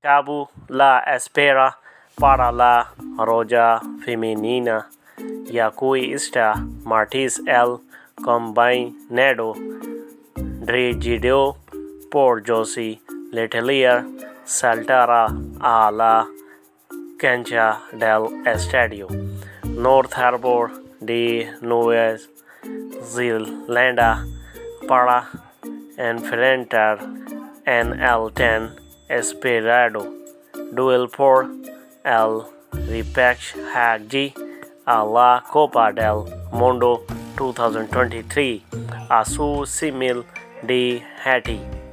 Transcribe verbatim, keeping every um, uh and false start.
la espera para la Roja femenina, ya que está martes el combinado dirigido por Josie Letelier saltará a la cancha del estadio North Harbour de Nueva Zelanda para enfrentar en el tan esperado duelo por el repechaje a la Copa del Mundo dos mil veintitrés a su símil de Haití.